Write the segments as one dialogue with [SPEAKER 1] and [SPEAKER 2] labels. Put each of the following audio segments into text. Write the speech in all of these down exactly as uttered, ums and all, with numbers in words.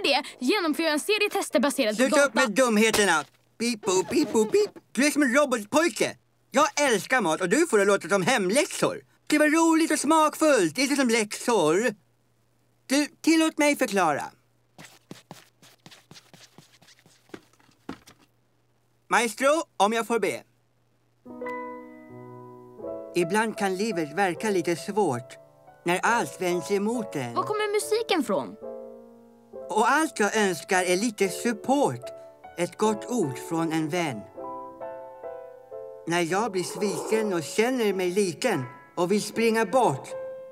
[SPEAKER 1] det genomför jag en serie tester baserad på
[SPEAKER 2] Sluta
[SPEAKER 1] data.
[SPEAKER 2] upp med dumheterna! Pipo, pipo, pip. Du är som en robotpojke. Jag älskar mat och du får det låta som hemläxor. Det var roligt och smakfullt, inte som läxor. Du, tillåt mig förklara. Maestro, om jag får be. Ibland kan livet verka lite svårt när allt vänds emot en.
[SPEAKER 1] Var kommer musiken från?
[SPEAKER 2] Och allt jag önskar är lite support. Ett gott ord från en vän. När jag blir sviken och känner mig liten och vill springa bort.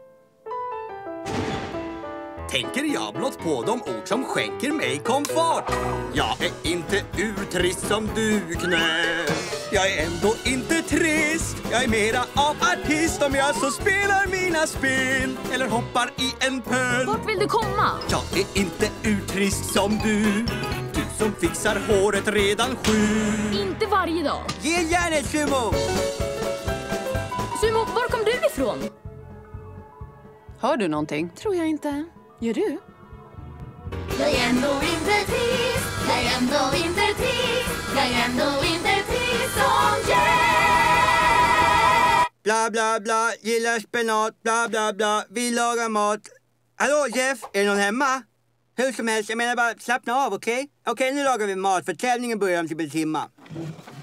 [SPEAKER 3] Tänker jag blott på de ord som skänker mig komfort. Jag är inte urtrist som du, knä. Jag är ändå inte trist. Jag är mera av artist om jag så spelar mina spel eller hoppar i en pöl.
[SPEAKER 1] Vart vill du komma?
[SPEAKER 3] Jag är inte urtrist som du. Du som fixar håret redan sju.
[SPEAKER 1] Inte varje dag.
[SPEAKER 2] Ge järnet, Sumo!
[SPEAKER 1] Sumo, var kom du ifrån?
[SPEAKER 4] Hör du någonting? Tror jag inte. Gör du?
[SPEAKER 5] Jag är ändå inte trist. Jag är ändå inte trist. Jag är ändå inte trist som Jeff.
[SPEAKER 2] Bla bla bla, gillar spenat, bla bla bla, vi lagar mat. Hallå Jeff, är någon hemma? Hur som helst, jag menar bara slappna av, okej? Okay? Okej, okay, nu lagar vi mat för tävlingen börjar om typ en timma.